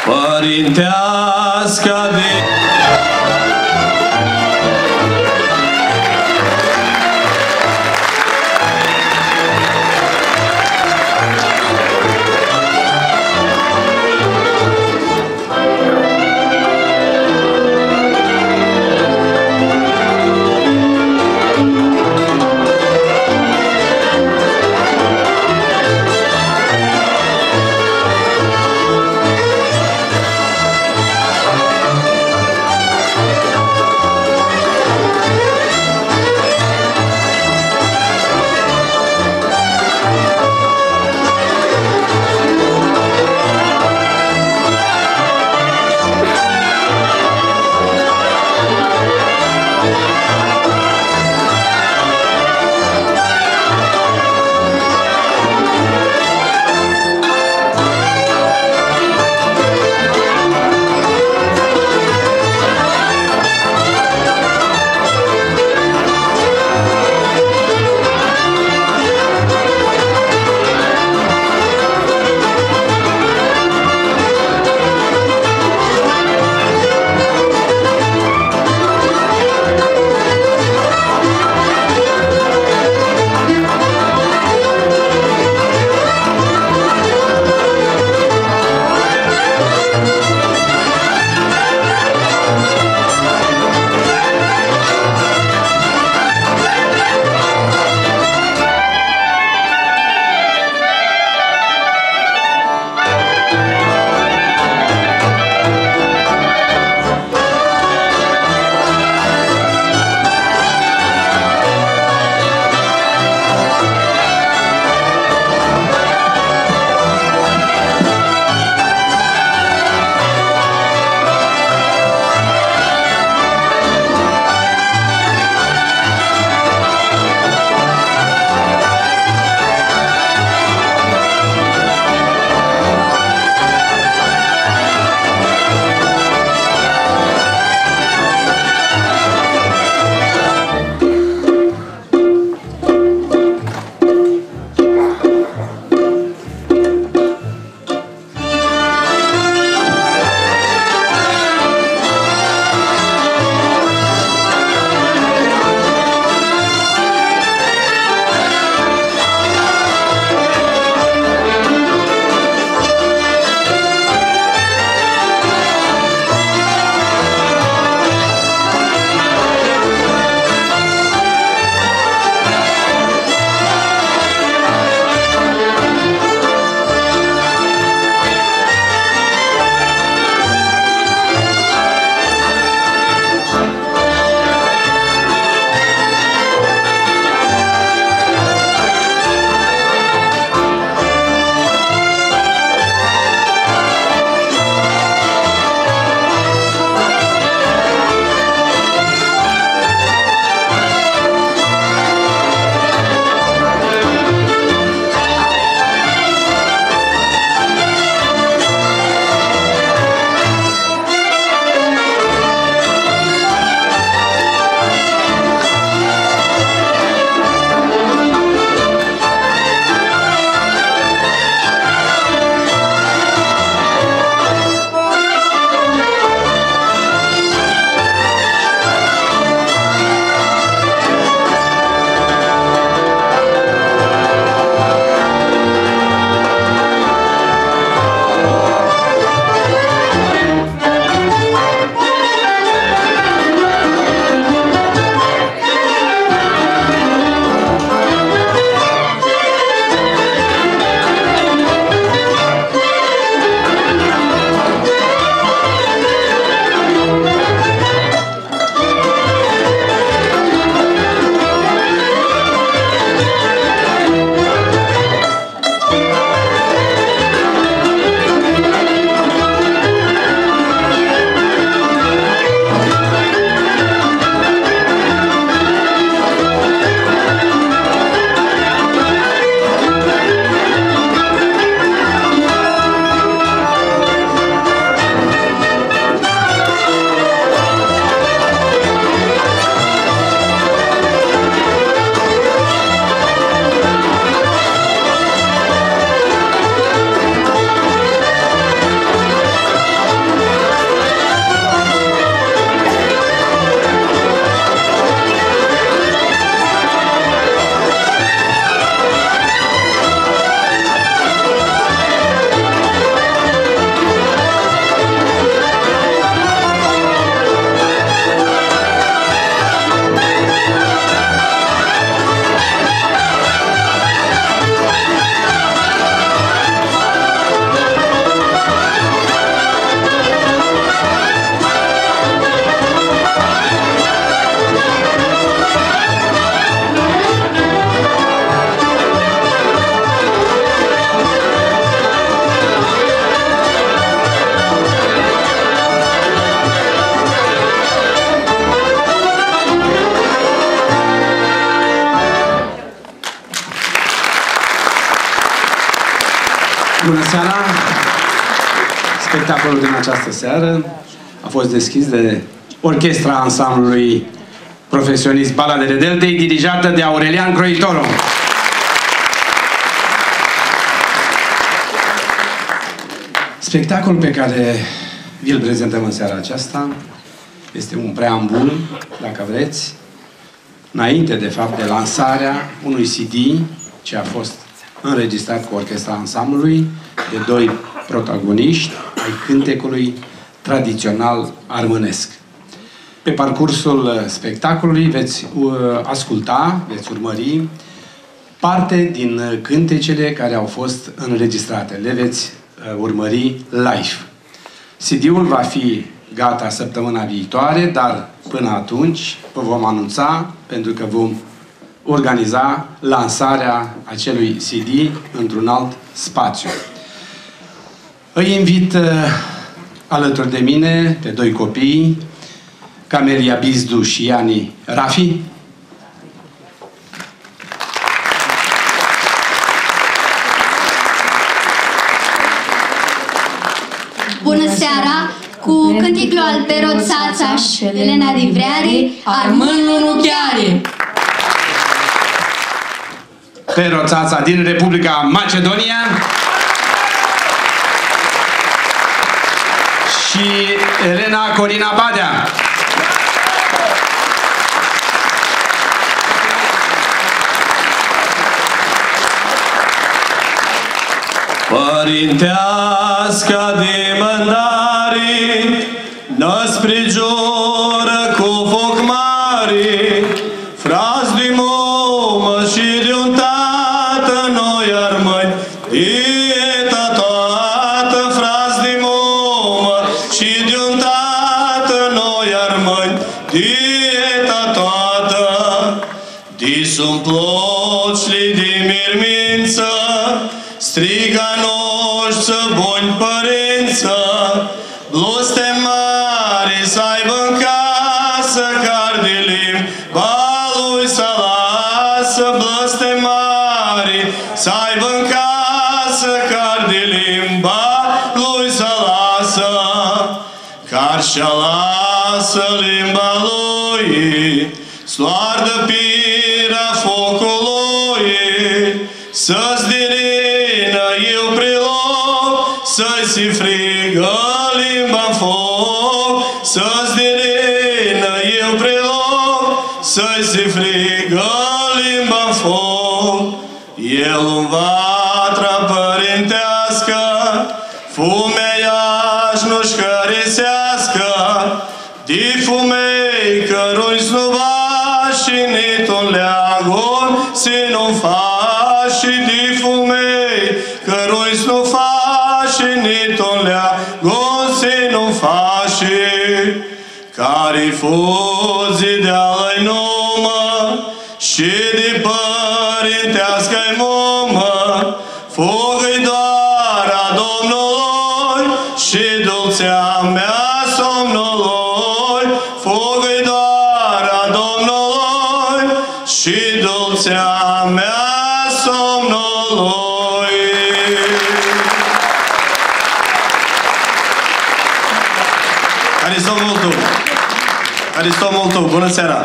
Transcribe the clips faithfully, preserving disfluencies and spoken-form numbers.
părintească de... bună seara! Spectacolul din această seară a fost deschis de orchestra ansamblului profesionist Baladele Deltei, dirijată de Aurelian Croitoro. Spectacolul pe care vi-l prezentăm în seara aceasta este un preambul, dacă vreți, înainte, de fapt, de lansarea unui C D ce a fost înregistrat cu orchestra ansamblului de doi protagoniști ai cântecului tradițional armânesc. Pe parcursul spectacolului veți uh, asculta, veți urmări parte din cântecele care au fost înregistrate. Le veți uh, urmări live. C D-ul va fi gata săptămâna viitoare, dar până atunci vă vom anunța, pentru că vom organiza lansarea acelui C D într-un alt spațiu. Îi invit uh, alături de mine pe doi copii, Camelia Bizdu și Iani Rafi. Bună seara! Cu cânticul al Pero Țața și Elena Livreari, Armânul Nuchiari. Pero Țața din Republica Macedonia și Elena Corina Badea. Părintească de mândare, năspre jură cu foc mare, frați de momă și de un tată, noi armâni, dieta toată, frați de momă și de un tată, noi armâni, dieta toată, de sunt plocile de mirmință, striga noșță, buni părință, blestemare să aibă în casă, car de limba lui să lasă, blestemare să aibă în casă, car de limba lui să lasă, car și-a lasă limba lui, sloardă pira focului, să-ți dirină eu priloc, să-i si frigă limba-n foc, să-ți dirină eu priloc, să-i si frigă limba-n foc. El în vatra părintească, fumeiaș nu-și hărisească, de fumei cărui snubaș și nit-un leagul si nu faci, și de fumei cărui nu faci, și nit-un leagul si nu faci, care-i fuzi de-alăi numă și de părintească-i mumă, fugă-i doar a Domnului și dulcea mea somnului, fugă-i doar a Domnului și dulcea mea somnului. Hristos multu! Hristos multu! Bună seara!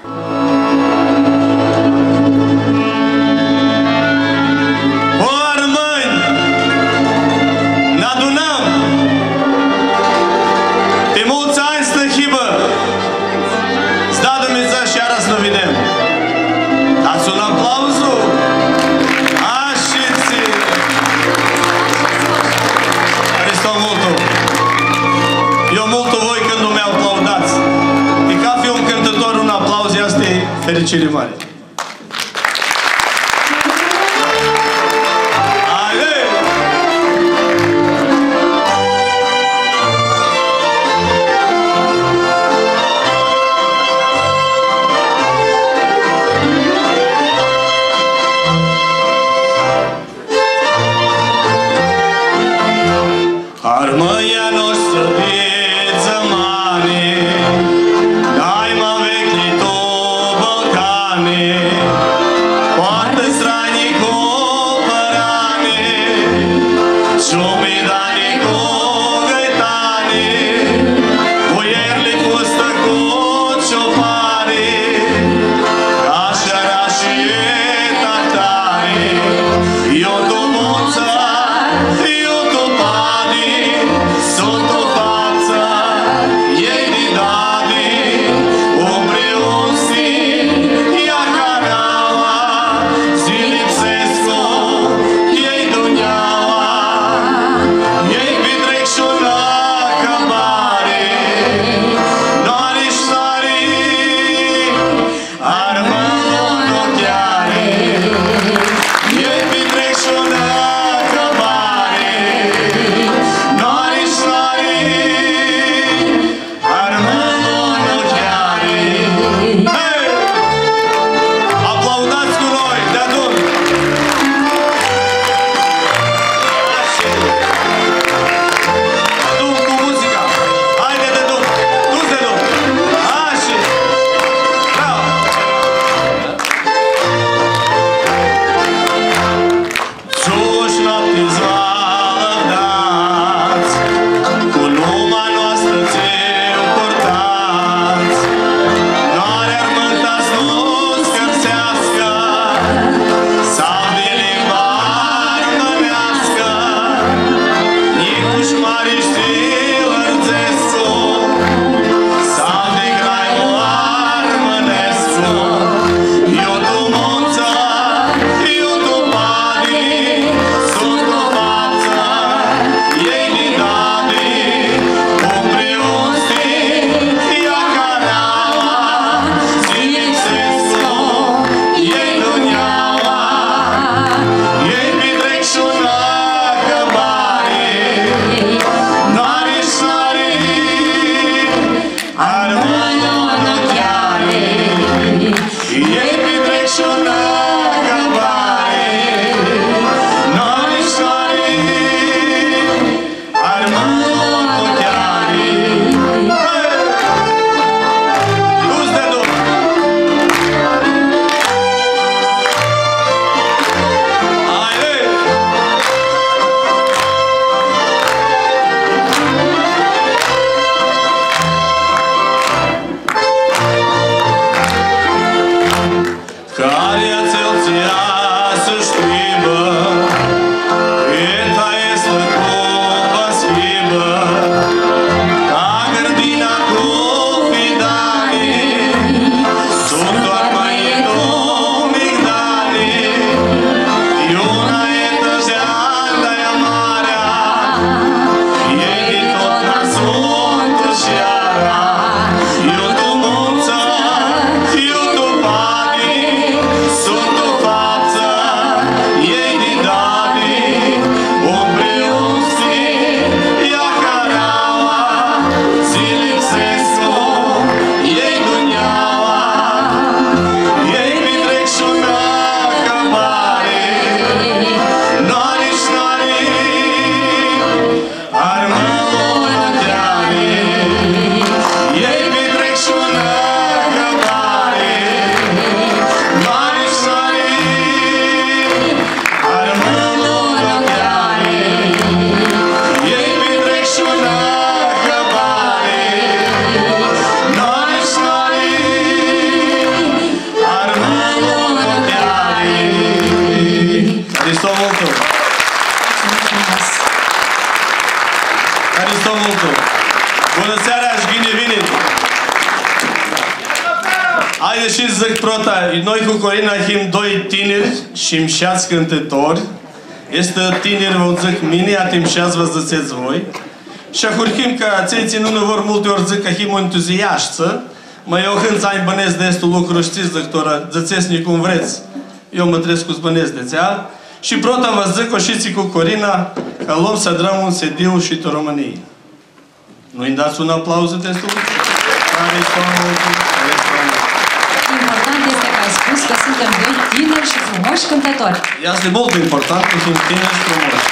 Fericire mare! Armâia noastră vieță mare, dai mă vecni tu Balcani, Hai și zic prota, noi cu Corina him doi tineri și mșați cântători. Este tineri, vă zic, mine, atim șați vă ziceți voi. Și acurchim că țeiții nu ne vor multe ori zic că him entuziașță. Mă, eu când să-i bănesc de estul lucru, știți, doctora, ziceți-ni cum vreți. Eu mă trăiesc cu zbănesc de țea. Și prota vă zic, o știți cu Corina, că luăm să drăm un sediu și to României. Nu-i dați un aplauz de estul lucru? Important este că ai spus că suntem doi tineri și frumoși cântători. Este mult important că sunt tineri și frumoși.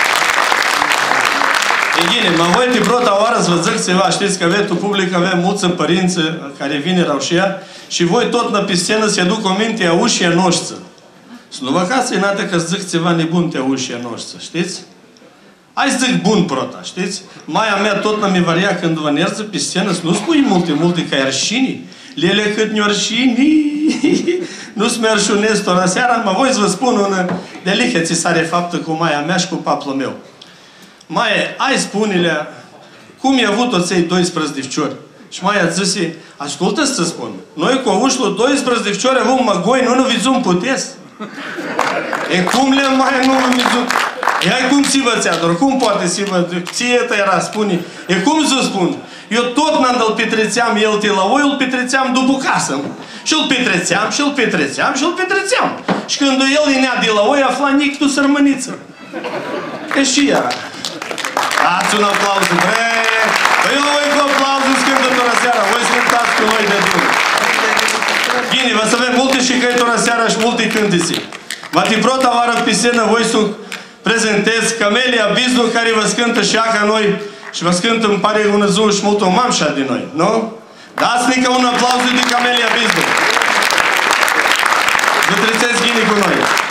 E bine, mă voi de prota oară să vă zic ceva, știți că aveți public, avem mulți părinți care vin raușia și voi tot la pe scenă se duc o minte a ușia noștri. Să nu vă cați înată că zic ceva nebun te a ușia noștri, știți? Hai zic bun prota, știți? Maia mea tot la mi varia când vă nerză pe scenă să nu spui multe, multe ca arșinii. Lele cât ne arșinii. Nu-ți mi-arșunez tot la seara, mă voi să vă spun una de lihe ți sare faptă cu maia mea și cu paplul meu. Maia, ai spune-le cum i-a avut oței doisprezece ficiori. Și Maia zise, ascultă să spun, noi cu ușlu doisprezece ficiori avem măgoi, nu nu vizum puteți. E cum le Maia nu nu vizum? E hai cum ți vă țeador, cum poate si vă, ție tă era, spune. E cum să spun? Eu tot n-am îl petrețeam, el te la voi, îl petrețeam după casă. Și îl petrețeam, și îl petrețeam, și îl petrețeam. Și când el inea de la voi, afla nic tu sărmăniță. E și ea. Dați un aplauz, bre! Păi eu voi cu aplauze scântătora seara, voi scântați cu noi de drum. Bine, vă să avem multe și căitora seara și multe cântisi. Vatiprota vară pe scenă, voi să prezentez Camelia Biznu, care vă scântă și ca noi și vă scântă, îmi pare, un zul și mult o mamșa de noi, nu? Dați-ne ca un aplauz de Camelia Biznu. Vă treceți ghinii cu noi.